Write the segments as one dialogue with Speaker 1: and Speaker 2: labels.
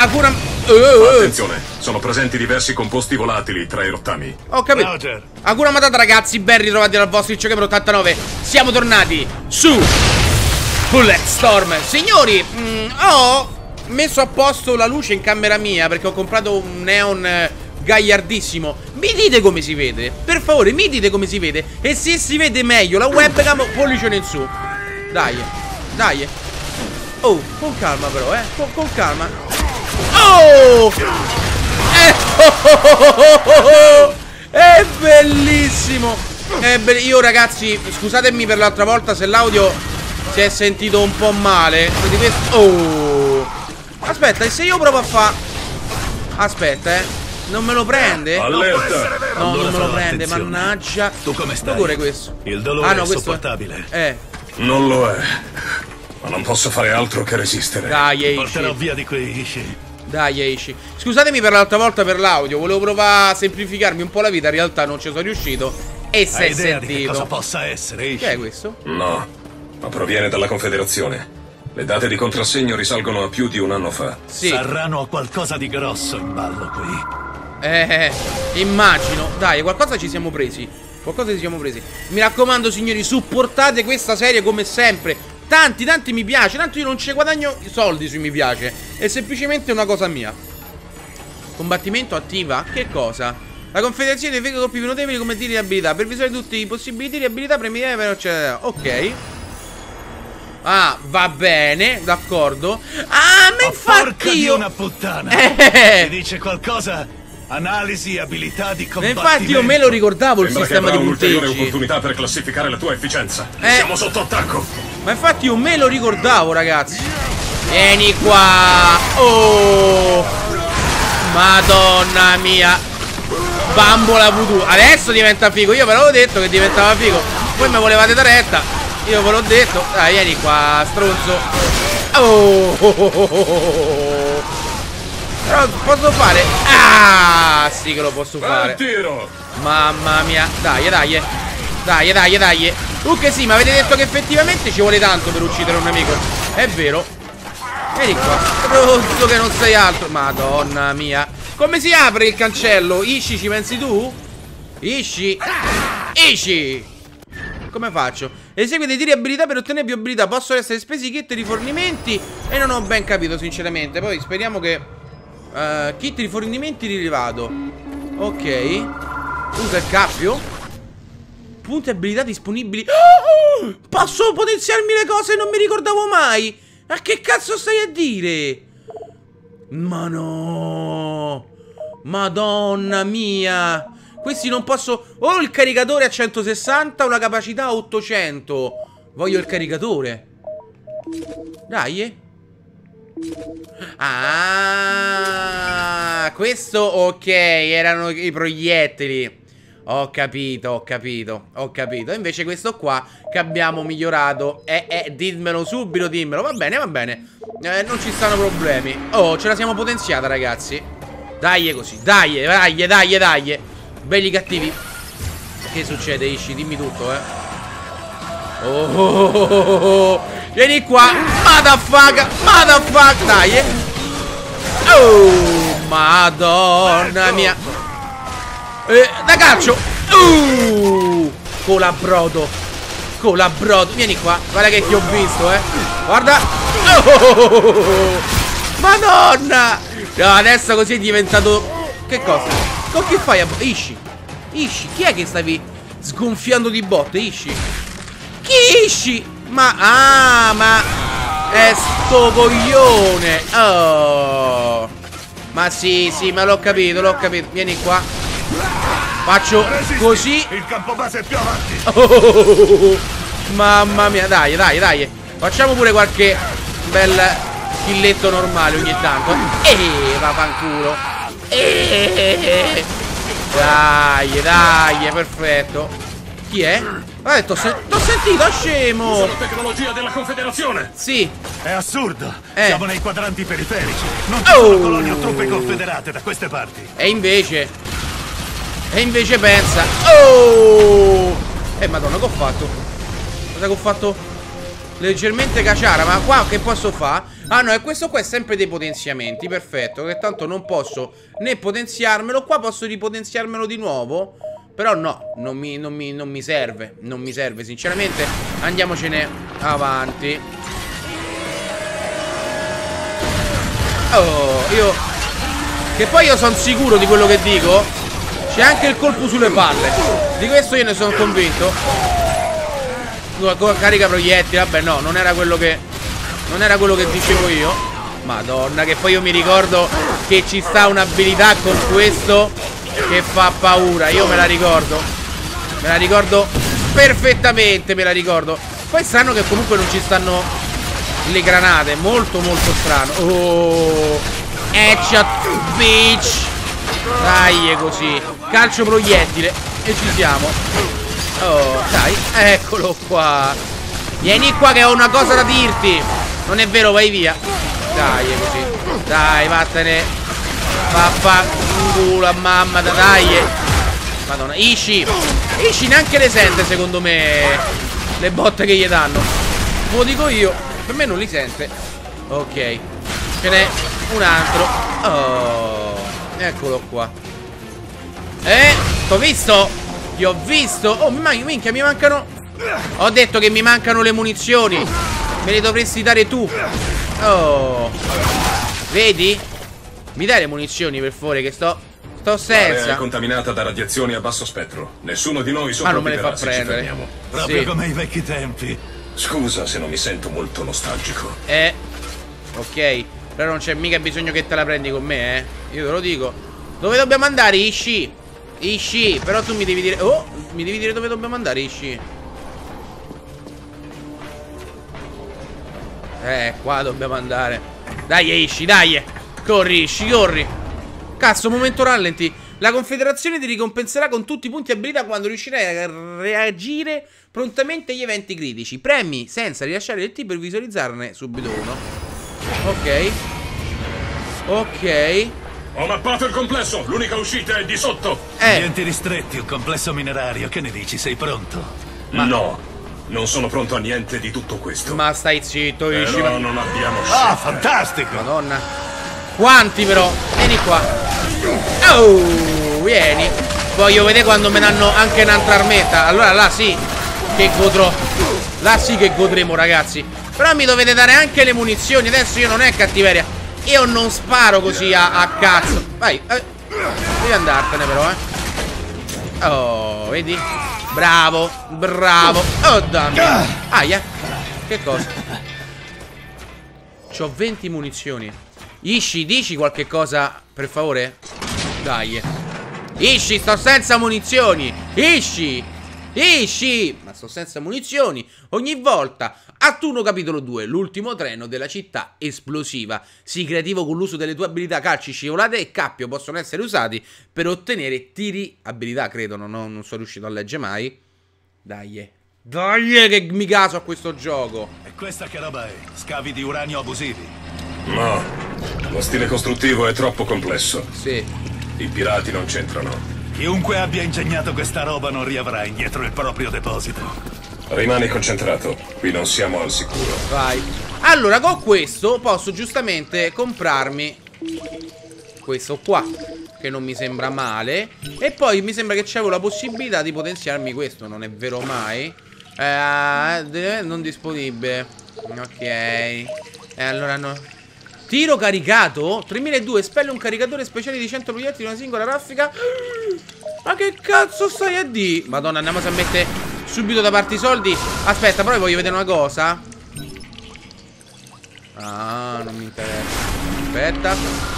Speaker 1: Hakuna...
Speaker 2: Attenzione, sono presenti diversi composti volatili tra i rottami.
Speaker 1: Ho capito.
Speaker 3: Roger.
Speaker 1: Hakuna Matata ragazzi, ben ritrovati dal vostro Gamer 89. Siamo tornati su Bulletstorm. Signori, ho messo a posto la luce in camera mia perché ho comprato un neon gagliardissimo. Mi dite come si vede? Per favore, mi dite come si vede. E se si vede meglio la webcam, pollicione in su. Dai, dai. Oh, con calma però, con calma. Oh! È bellissimo. Io ragazzi, scusatemi per l'altra volta se l'audio si è sentito un po' male. Oh! Aspetta, e se io provo a fare... Aspetta, non me lo prende?
Speaker 2: Allerta!
Speaker 1: No,
Speaker 3: Allora
Speaker 1: non me lo
Speaker 3: farò
Speaker 1: prende,
Speaker 3: attenzione.
Speaker 1: mannaggia.
Speaker 3: Tu come stai?
Speaker 1: Pure questo.
Speaker 3: Il dolore
Speaker 1: Ah, no,
Speaker 3: è
Speaker 1: questo
Speaker 3: sopportabile.
Speaker 2: Non lo è. Ma non posso fare altro che resistere.
Speaker 1: Dai, Eishi.
Speaker 3: Porterò via di qui, Ishi.
Speaker 1: Dai, Eishi. Scusatemi per l'altra volta per l'audio. Volevo provare a semplificarmi un po' la vita. In realtà non ci sono riuscito. E si è
Speaker 3: Hai idea di che
Speaker 1: sentito.
Speaker 3: cosa possa essere, Ishi?
Speaker 1: Che è questo?
Speaker 2: No, ma proviene dalla Confederazione. Le date di contrassegno risalgono a più di un anno fa.
Speaker 1: Sì.
Speaker 3: Sarrano ho qualcosa di grosso in ballo qui.
Speaker 1: Immagino. Dai, qualcosa ci siamo presi. Qualcosa ci siamo presi. Mi raccomando, signori, supportate questa serie come sempre. Tanti mi piace. Tanto io non ci guadagno soldi sui mi piace. È semplicemente una cosa mia. Combattimento attiva? Che cosa? La confederazione effettua colpi più notevoli come tiri di abilità. Per visualizzare tutti i possibili tiri di abilità premi per eccetera. Ok. Ah, va bene, d'accordo. Ah, ma infatti io...
Speaker 3: una puttana. Ti dice qualcosa? Analisi, abilità di
Speaker 1: Ma
Speaker 3: combattimento.
Speaker 1: infatti io me lo ricordavo il
Speaker 2: Sembra che
Speaker 1: sistema
Speaker 2: avrà
Speaker 1: di
Speaker 2: un'ulteriore
Speaker 1: punteggi.
Speaker 2: opportunità per classificare la tua efficienza. Siamo sotto attacco.
Speaker 1: Ma infatti io me lo ricordavo, ragazzi. Vieni qua. Oh, Madonna mia. Bambola voodoo. Adesso diventa figo. Io ve l'avevo detto che diventava figo. Voi mi volevate da retta. Io ve l'ho detto. Dai, vieni qua, stronzo. Oh. Però posso fare. Ah, sì che lo posso fare.
Speaker 2: Tiro.
Speaker 1: Mamma mia. Dai. Che sì, ma avete detto che effettivamente ci vuole tanto per uccidere un nemico. È vero. Vieni qua. Stronzo che non sei altro. Madonna mia. Come si apre il cancello? Ishi, ci pensi tu? Ishi. Come faccio? Esegui dei tiri abilità per ottenere più abilità. Possono essere spesi kit di rifornimenti. E non ho ben capito sinceramente. Poi speriamo che kit di rifornimenti rilevato. Ok. Usa il cappio. Punti abilità disponibili. Posso potenziarmi le cose e non mi ricordavo mai. Ma che cazzo stai a dire? Ma no. Madonna mia. Questi non posso. O il caricatore a 160 o la capacità a 800. Voglio il caricatore. Dai. Ah, questo ok. Erano i proiettili. Ho capito. E invece questo qua che abbiamo migliorato. Dimmelo subito, dimmelo. Va bene. Non ci stanno problemi. Oh, ce la siamo potenziata, ragazzi. Dai così. Dai. Belli cattivi. Che succede, Ishi? Dimmi tutto, Oh. Vieni qua. Motherfucker. Dai. Oh, Madonna mia. Da calcio. Colabrodo. Vieni qua. Guarda che ti ho visto, Guarda. Madonna. No, adesso così è diventato. Che cosa? Con che fai? Ishi, chi è che stavi sgonfiando di botte, Ishi? Chi Ishi? Ma è sto coglione. Oh. Ma sì, ma l'ho capito. Vieni qua. Faccio così.
Speaker 3: Il campo base è più avanti.
Speaker 1: Oh, mamma mia, dai. Facciamo pure qualche bel killetto normale ogni tanto. Vaffanculo. Dai, perfetto. Chi è? T'ho sentito, scemo.
Speaker 2: Usa la tecnologia della Confederazione.
Speaker 1: Sì.
Speaker 3: È assurdo. Siamo nei quadranti periferici. Non ci
Speaker 1: Oh.
Speaker 3: sono colonie o truppe confederate da queste parti.
Speaker 1: E invece pensa. Oh. Madonna, che ho fatto? Cosa che ho fatto? Leggermente caciara. Ma qua che posso fare? Ah no, e questo qua è sempre dei potenziamenti. Perfetto, che tanto non posso né potenziarmelo. Qua posso ripotenziarmelo di nuovo. Però no, non mi serve. Non mi serve, sinceramente. Andiamocene avanti. Oh, che poi io sono sicuro di quello che dico. C'è anche il colpo sulle palle. Di questo io ne sono convinto. Carica proiettili. Vabbè no, non era quello che dicevo io. Madonna, che poi io mi ricordo che ci sta un'abilità con questo che fa paura. Io me la ricordo. Me la ricordo perfettamente, me la ricordo. Poi è strano che comunque non ci stanno le granate. Molto molto strano. Oh, headshot bitch. Dai, è così. Calcio proiettile. E ci siamo. Oh, dai, eccolo qua. Vieni qua che ho una cosa da dirti. Non è vero, vai via. Dai, è così. Dai, vattene. Papà, culo a mamma, dai. Madonna, Ishi neanche le sente, secondo me, le botte che gli danno. Lo dico io. Per me non li sente. Ok. Ce n'è un altro. Oh, eccolo qua. T'ho visto. Ti ho visto. Oh, minchia, mi mancano. Ho detto che mi mancano le munizioni. Me le dovresti dare tu. Oh, vedi? Mi dai le munizioni, per favore, che sto senza.
Speaker 2: L'area è contaminata da radiazioni a basso spettro. Nessuno di noi
Speaker 1: non me le fa
Speaker 2: sopravviverà se ci
Speaker 1: prendere.
Speaker 2: fermiamo.
Speaker 3: Proprio
Speaker 1: Sì.
Speaker 3: come ai vecchi tempi.
Speaker 2: Scusa se non mi sento molto nostalgico.
Speaker 1: Ok. Però non c'è mica bisogno che te la prendi con me, Io te lo dico. Dove dobbiamo andare, Ishi? Ishi, però tu mi devi dire. Oh, mi devi dire dove dobbiamo andare, Ishi. Qua dobbiamo andare. Dai, Ishi, dai. Corri, Ishi, corri. Cazzo, momento rallenti. La Confederazione ti ricompenserà con tutti i punti abilità quando riuscirai a reagire prontamente agli eventi critici. Premi senza rilasciare il T per visualizzarne subito uno. Ok. Ok.
Speaker 2: Ho mappato il complesso. L'unica uscita è di sotto.
Speaker 3: Ambienti ristretti, un complesso minerario. Che ne dici? Sei pronto?
Speaker 2: No, non sono pronto a niente di tutto questo.
Speaker 1: Ma stai zitto, Ishi.
Speaker 2: Però non abbiamo scelta.
Speaker 3: Ah, fantastico!
Speaker 1: Madonna. Quanti però? Vieni qua. Oh, vieni. Voglio vedere quando me ne hanno anche un'altra armetta. Allora là sì che godrò. Là sì che godremo, ragazzi. Però mi dovete dare anche le munizioni. Adesso io non è cattiveria. Io non sparo così a cazzo. Vai, devi andartene però, Oh, vedi? Bravo, bravo. Oh, dammi. Aia. Che cosa? C'ho 20 munizioni. Ishi, dici qualche cosa, per favore? Dai. Ishi, sto senza munizioni. Ishi. Ma sto senza munizioni. Ogni volta. Attuno capitolo 2. L'ultimo treno della città esplosiva. Sii creativo con l'uso delle tue abilità. Calci, scivolate e cappio possono essere usati per ottenere tiri. Abilità, credo. Non sono riuscito a leggere mai. Dai. Dai, che mi caso a questo gioco.
Speaker 3: E questa che roba è? Scavi di uranio abusivi?
Speaker 2: No, lo stile costruttivo è troppo complesso.
Speaker 1: Sì.
Speaker 2: I pirati non c'entrano.
Speaker 3: Chiunque abbia ingegnato questa roba non riavrà indietro il proprio deposito.
Speaker 2: Rimani concentrato, qui non siamo al sicuro.
Speaker 1: Vai. Allora, con questo posso giustamente comprarmi questo qua, che non mi sembra male. E poi mi sembra che c'avevo la possibilità di potenziarmi questo. Non è vero mai? Non disponibile. Ok. Allora no. Tiro caricato 3002. Espelle un caricatore speciale di 100 proiettili in una singola raffica. Ma che cazzo stai a di? Madonna, andiamo a mettere subito da parte i soldi. Aspetta, però voglio vedere una cosa. Ah, non mi interessa. Aspetta.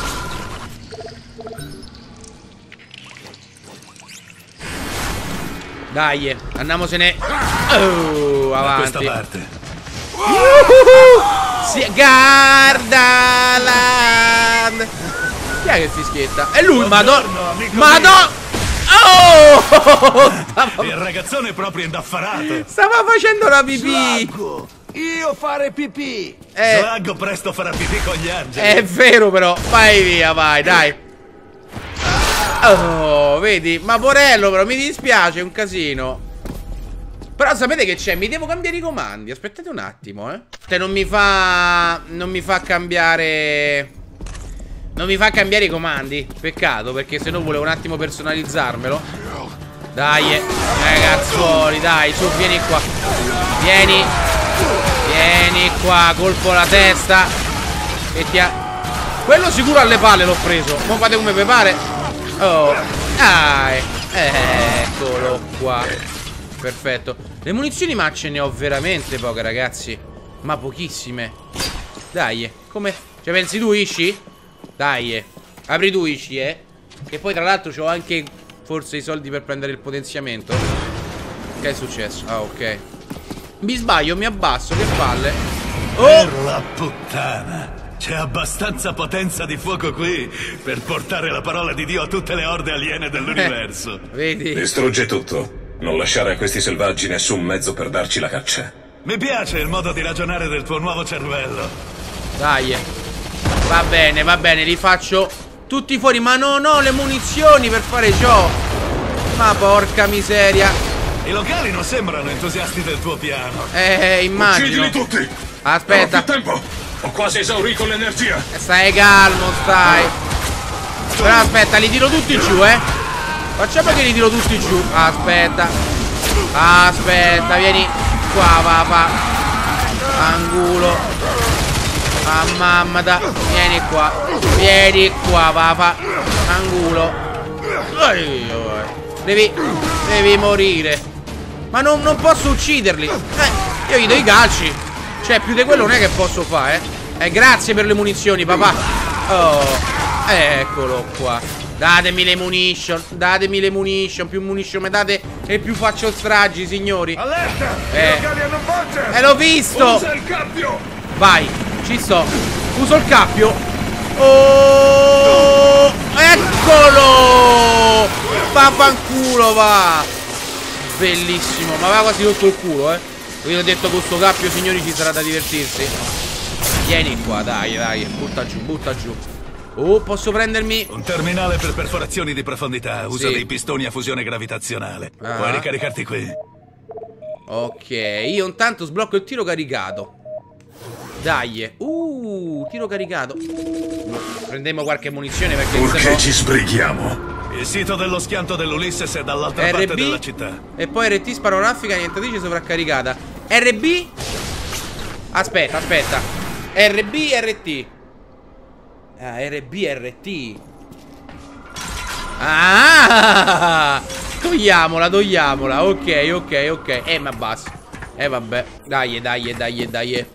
Speaker 1: Dai, andiamosene. Oh, avanti.
Speaker 3: Da questa parte.
Speaker 1: Gardaland. Chi è che fischietta? È lui, madonna.
Speaker 3: Madonna.
Speaker 1: Oh!
Speaker 3: Il ragazzone è proprio indaffarato.
Speaker 1: Stava facendo la pipì.
Speaker 4: Io fare pipì.
Speaker 3: Slaggo presto farà pipì con gli angeli.
Speaker 1: È vero però. Vai via, vai, dai. Oh, vedi? Ma porello però, mi dispiace, è un casino. Però sapete che c'è? Mi devo cambiare i comandi. Aspettate un attimo, Cioè non mi fa cambiare. Non mi fa cambiare i comandi. Peccato, perché se no volevo un attimo personalizzarmelo. Dai, ragazzuoli, dai, su, vieni qua. Vieni qua, colpo alla testa. E ti ha... Quello sicuro alle palle l'ho preso. Ma fate come mi pare. Oh, dai. Eccolo qua. Perfetto. Le munizioni ma ce ne ho veramente poche, ragazzi. Ma pochissime. Dai, come? Cioè pensi tu, Ishi? Dai, apri tu, Ishi, Che poi tra l'altro c'ho anche forse i soldi per prendere il potenziamento. Che è successo? Ah, ok. Mi sbaglio, mi abbasso, che palle. Oh!
Speaker 3: Per la puttana. C'è abbastanza potenza di fuoco qui per portare la parola di Dio a tutte le orde aliene dell'universo.
Speaker 1: Vedi?
Speaker 2: Distrugge tutto. Non lasciare a questi selvaggi nessun mezzo per darci la caccia.
Speaker 3: Mi piace il modo di ragionare del tuo nuovo cervello.
Speaker 1: Dai. Va bene, li faccio tutti fuori. Ma non ho le munizioni per fare ciò. Ma porca miseria.
Speaker 3: I locali non sembrano entusiasti del tuo piano.
Speaker 1: Immagino.
Speaker 2: Uccidili tutti!
Speaker 1: Aspetta.
Speaker 2: Non ho più tempo! Ho quasi esaurito l'energia.
Speaker 1: Stai calmo, stai. Però aspetta, li tiro tutti giù, Facciamo che li tiro tutti giù. Aspetta, vieni qua, papà. Angulo. Ah, mamma da. Vieni qua, papà. Angulo. Devi morire. Ma non posso ucciderli. Io gli do i calci. Cioè, più di quello non è che posso fare, grazie per le munizioni, papà. Oh, eccolo qua. Datemi le munition. Più munition mi date e più faccio stragi, signori.
Speaker 3: Allerta! I locali hanno voce!
Speaker 1: L'ho visto!
Speaker 3: Usa il cappio!
Speaker 1: Vai, ci sto. Uso il cappio. Oh, eccolo! Vaffanculo, va. Bellissimo, ma va quasi sotto il culo, Vi ho detto con sto cappio, signori, ci sarà da divertirsi. Vieni qua, dai, butta giù. Oh, posso prendermi
Speaker 3: un terminale per perforazioni di profondità. Usa dei pistoni a fusione gravitazionale. Puoi ricaricarti qui.
Speaker 1: Ok, io intanto sblocco il tiro caricato. Dai. Tiro caricato. Prendiamo qualche munizione perché
Speaker 2: Purché ci sbrighiamo.
Speaker 3: Il sito dello schianto dell'Ulysses è dall'altra parte della città.
Speaker 1: E poi RT spara raffica nientatrice sovraccaricata. RB? Aspetta. RB, RT. RB, RT. Togliamola. Ok. Ma basta. Vabbè. Dai.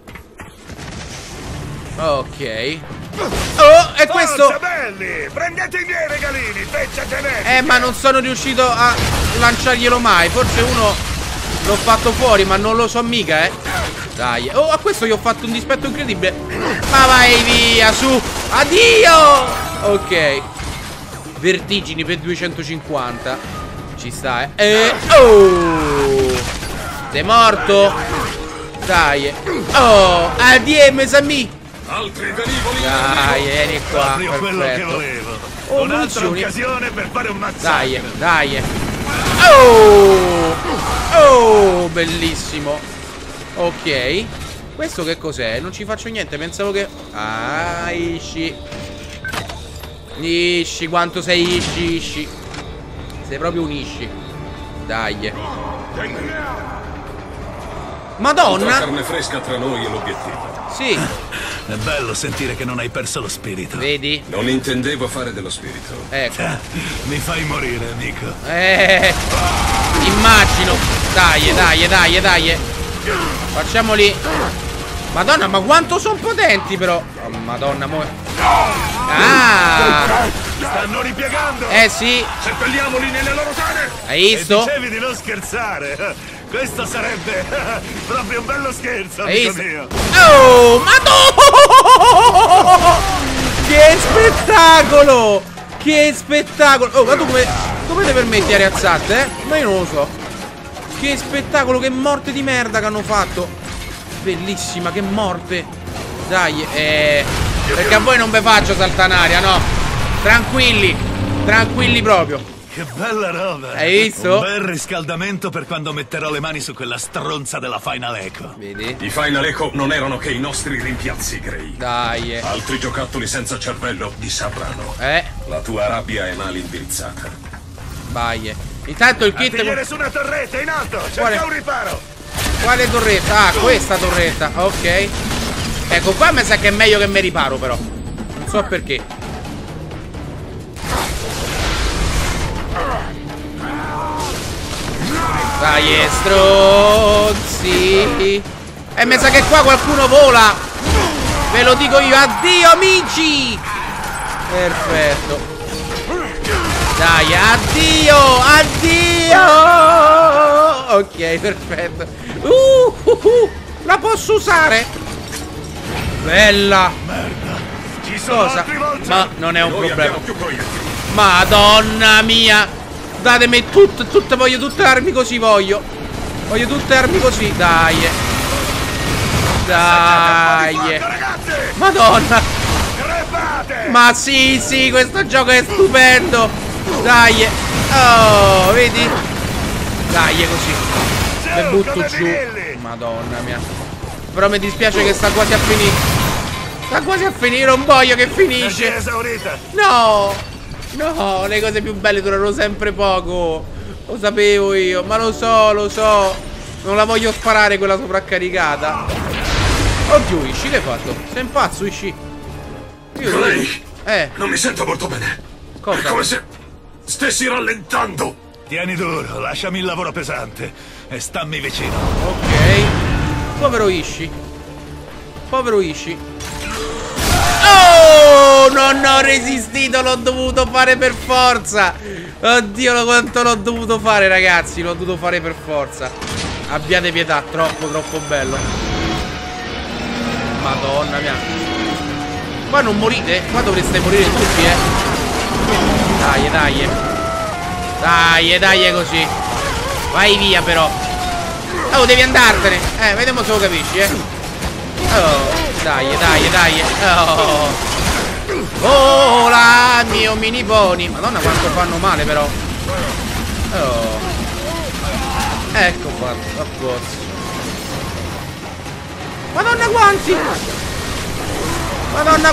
Speaker 1: Ok. Oh, è questo.
Speaker 3: Forza, belli! Prendete i miei regalini, feccia genetica!
Speaker 1: Ma non sono riuscito a lanciarglielo mai. Forse uno l'ho fatto fuori, ma non lo so mica, Dai. Oh, a questo gli ho fatto un dispetto incredibile. Ma vai via, su. Addio. Ok. Vertigini per 250. Ci sta, Oh. Sei morto? Dai. Oh, ADM Sami.
Speaker 2: Altri velivoli.
Speaker 1: Dai, vieni qua.
Speaker 3: Proprio quello che volevo.
Speaker 1: Oh,
Speaker 3: un'altra
Speaker 1: munizioni.
Speaker 3: occasione per fare un massacro.
Speaker 1: Dai. Oh, bellissimo. Ok. Questo che cos'è? Non ci faccio niente, pensavo che... Ishi, quanto sei Ishi. Sei proprio un Ishi. Dai. Madonna.
Speaker 2: Carne fresca tra noi è l'obiettivo.
Speaker 1: Sì.
Speaker 3: È bello sentire che non hai perso lo spirito.
Speaker 1: Vedi?
Speaker 2: Non intendevo fare dello spirito.
Speaker 1: Ecco.
Speaker 3: Mi fai morire, amico.
Speaker 1: Immagino. Dai. Facciamoli. Madonna, ma quanto sono potenti però. Oh, Madonna,
Speaker 3: Stanno ripiegando.
Speaker 1: Sì.
Speaker 3: Seppelliamoli nelle loro tane.
Speaker 1: Hai visto?
Speaker 3: E dicevi di non scherzare. Questo sarebbe proprio un bello scherzo, amico mio.
Speaker 1: Oh, madonna! Che spettacolo! Oh, ma tu come ti permetti a rialzarti, Ma io non lo so. Che spettacolo, che morte di merda che hanno fatto. Bellissima, che morte. Dai, perché a voi non vi faccio saltare in aria, no? Tranquilli proprio.
Speaker 3: che bella roba!
Speaker 1: Hai visto?
Speaker 3: Un bel riscaldamento per quando metterò le mani su quella stronza della Final Echo.
Speaker 1: Vedi?
Speaker 2: I Final Echo non erano che i nostri rimpiazzi, Gray.
Speaker 1: Dai.
Speaker 2: Altri giocattoli senza cervello ti sapranno. La tua rabbia è mal indirizzata.
Speaker 1: Vai. Intanto il kit...
Speaker 3: Artigliere su una torretta, in alto! Cerca un riparo!
Speaker 1: Quale torretta? Ah, questa torretta. Ok. Ecco, qua mi sa che è meglio che mi riparo, però. Non so perché. Dai, stronzi. E mi sa che qua qualcuno vola. Ve lo dico io. Addio, amici. Perfetto. Dai, addio. Addio. Ok, perfetto. La posso usare? Bella.
Speaker 3: Merda! Ci sono
Speaker 1: Cosa?
Speaker 3: altri volti!
Speaker 1: Ma non è un
Speaker 2: Noi
Speaker 1: problema.
Speaker 2: abbiamo più proiettili.
Speaker 1: Madonna mia. Datemi tutte, voglio tutte armi così, voglio. Voglio tutte armi così, dai. Dai. Madonna.
Speaker 3: Crepate!
Speaker 1: Ma sì, questo gioco è stupendo. Dai. Oh, vedi? Dai, così. Le butto giù. Madonna mia. Però mi dispiace che sta quasi a finire. Sta quasi a finire, non voglio che finisce.
Speaker 3: Esaurita!
Speaker 1: No. No, le cose più belle durano sempre poco. Lo sapevo io, ma lo so. Non la voglio sparare quella sovraccaricata. Oddio, Ishi, che hai fatto? Sei un pazzo, Ishi?
Speaker 2: Gray,
Speaker 1: Eh,
Speaker 2: non mi sento molto bene.
Speaker 1: Cosa?
Speaker 2: È come se stessi rallentando.
Speaker 3: Tieni duro, lasciami il lavoro pesante e stammi vicino.
Speaker 1: ok. Povero Ishi. Povero Ishi. Oh, non ho resistito, l'ho dovuto fare per forza. Oddio, quanto l'ho dovuto fare, ragazzi. L'ho dovuto fare per forza. Abbiate pietà, troppo bello. Madonna mia. Qua non morite? Qua dovreste morire tutti, Dai, così. Vai via, però. Oh, devi andartene. Vediamo se lo capisci, Oh, dai. Oh. Vola, mio mini pony. Madonna, quanto fanno male, però. Oh. Ecco fatto, a posto. Madonna, quanti. Madonna,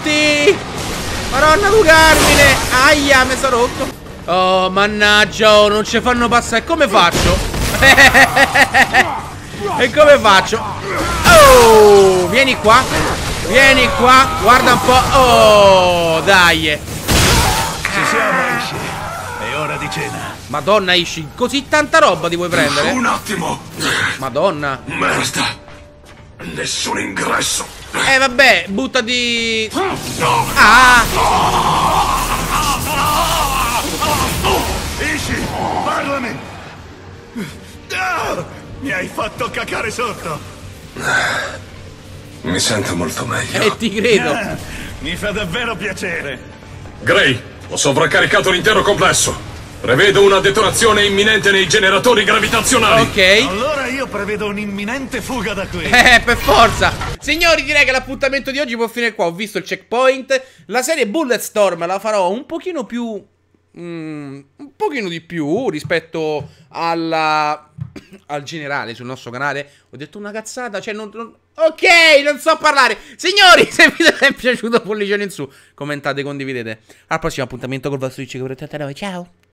Speaker 1: tu Carmine. Aia, mi sono rotto. Oh, mannaggia, non ci fanno passare. Come faccio? E come faccio? Oh, vieni qua, guarda un po'. Oh, dai.
Speaker 3: Ci siamo, Ishi. È ora di cena.
Speaker 1: Madonna, Ishi, così tanta roba ti vuoi prendere?
Speaker 2: Un attimo.
Speaker 1: Madonna.
Speaker 2: Merda. Nessun ingresso.
Speaker 1: Vabbè, buttati.
Speaker 2: No.
Speaker 1: Ah,
Speaker 3: Ishi, parlami! Mi hai fatto cacare sotto!
Speaker 2: Mi sento molto meglio.
Speaker 1: ti credo.
Speaker 3: Mi fa davvero piacere!
Speaker 2: Gray, ho sovraccaricato l'intero complesso. Prevedo una detonazione imminente nei generatori gravitazionali.
Speaker 1: Ok.
Speaker 3: Allora io prevedo un'imminente fuga da qui!
Speaker 1: Per forza. Signori, direi che l'appuntamento di oggi può finire qua. Ho visto il checkpoint. La serie Bulletstorm la farò un pochino più un pochino di più rispetto al generale sul nostro canale. Ho detto una cazzata, cioè ok, non so parlare. Signori, se il video vi è piaciuto, pollicione in su, commentate, condividete. Al prossimo appuntamento col vostro Twitch. Ciao.